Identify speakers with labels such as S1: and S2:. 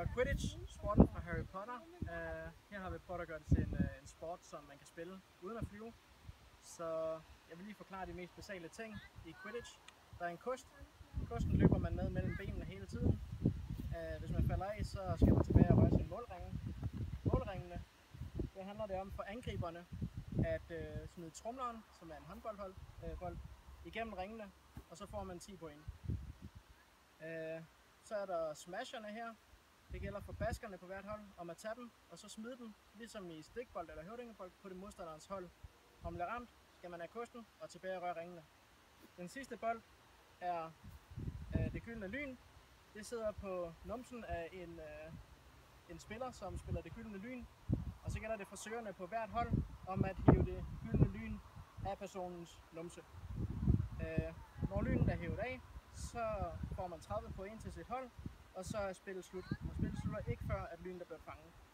S1: Så quidditch, sporten fra Harry Potter. Her har vi prøvet at gøre det til en sport, som man kan spille uden at flyve. Så jeg vil lige forklare de mest basale ting i quidditch. Der er en kost. Kosten løber man med mellem benene hele tiden. Hvis man falder af, så skal man tilbage og røre sin målringe. Målringene, det handler det om for angriberne at smide tromleren, som er en håndbold, igennem ringene, og så får man 10 point. Så er der smasherne her. Det gælder for baskerne på hvert hold om at tage dem, og så smide dem, ligesom i stikbold eller høvdingebold, på det modstanderens hold. Om man ramt, skal man have kosten og tilbage og røre ringene. Den sidste bold er det gyldne lyn. Det sidder på numsen af en spiller, som spiller det gyldne lyn. Og så gælder det for søgerne på hvert hold om at hive det gyldne lyn af personens numse. Når lynet er hævet af, så får man 30 point til sit hold, og så er spillet slut. Og spillet slutter ikke før, at lynet er blevet fanget.